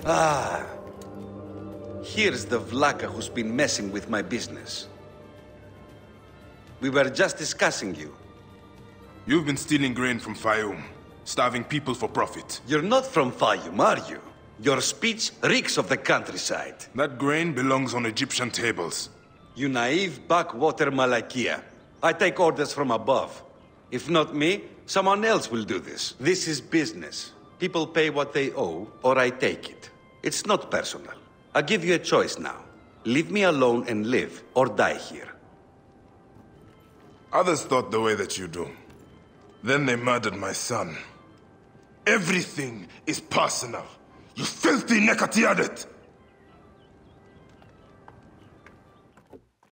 Ah. Here's the Vlaka who's been messing with my business. We were just discussing you. You've been stealing grain from Fayum, starving people for profit. You're not from Fayum, are you? Your speech reeks of the countryside. That grain belongs on Egyptian tables. You naive backwater Malakia. I take orders from above. If not me, someone else will do this. This is business. People pay what they owe, or I take it. It's not personal. I give you a choice now. Leave me alone and live, or die here. Others thought the way that you do. Then they murdered my son. Everything is personal. You filthy Nekatiadet!